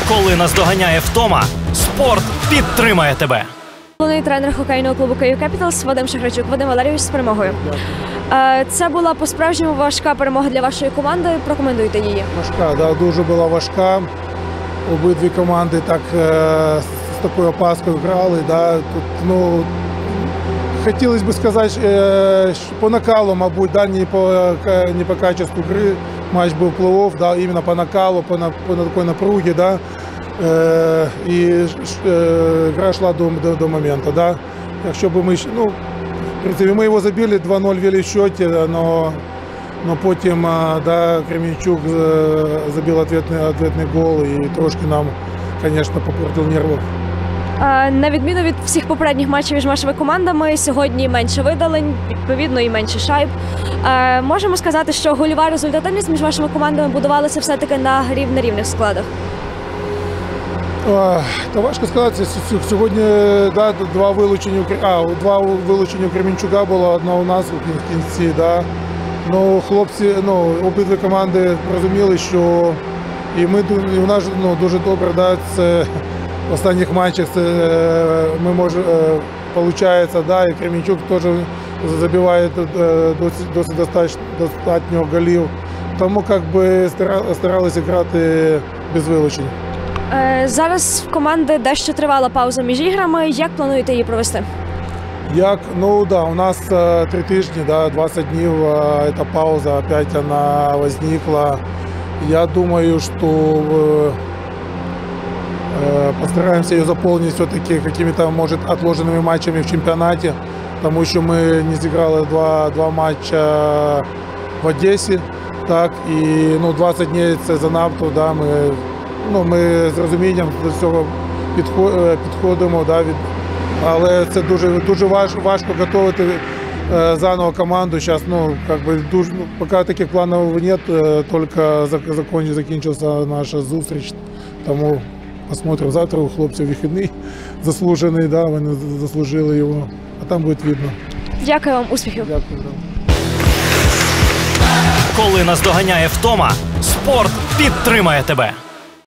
Коли наздоганяє втома, спорт підтримає тебе. Головний тренер хокейного клубу «Київ Кепіталс» Вадим Шахрачук. Вадим Валерійович, з перемогою. Це була по-справжньому важка перемога для вашої команди. Прокоментуйте її. Важка, да, дуже була важка. Обидві команди так з такою опаскою грали. Да. Тут, хотілося б сказати, що по накалу, мабуть, да, не по качеству гри матч був плей-офф, да, іменно по накалу, по такій напругі. Да. І гра йшла до моменту. Да. Якщо б ми, в принципі, ми його забили, 2-0 вели в счеті, но потім, да, Кременчук забив відповідний гол і трошки нам, звісно, попортив нерви. На відміну від всіх попередніх матчів між вашими командами, сьогодні менше видалень, відповідно, і менше шайб. Можемо сказати, що гольова результативність між вашими командами будувалася все-таки на рівних складах? Та важко сказати. Сьогодні, да, два вилучення у Кременчука було, одне у нас у кінці. Да. Хлопці, обидві команди розуміли, що і у нас дуже добре, да, це в останніх матчах ми можемо, виходить, да, і Кременчук теж забиває достатньо голів. Тому старалися грати без вилучень. Зараз в команди дещо тривала пауза між іграми. Як плануєте її провести? У нас 3 тижні, да, 20 днів, эта пауза опять она возникла. Я думаю, что постараемся ее заполнить все-таки какими-то, может, отложенными матчами в чемпионате, потому что мы не сыграли два матча в Одесі, так, і 20 днів це занадто, да, ми з розумінням до цього підходимо, да, але це дуже важко готувати заново команду. Зараз, поки таких планів немає, тільки закінчився наша зустріч, тому посмотрим. Завтра у хлопців вихідний заслужений, да, вони заслужили його, а там буде видно. Дякую вам, успіхів. Дякую. Коли наздоганяє втома, спорт підтримає тебе.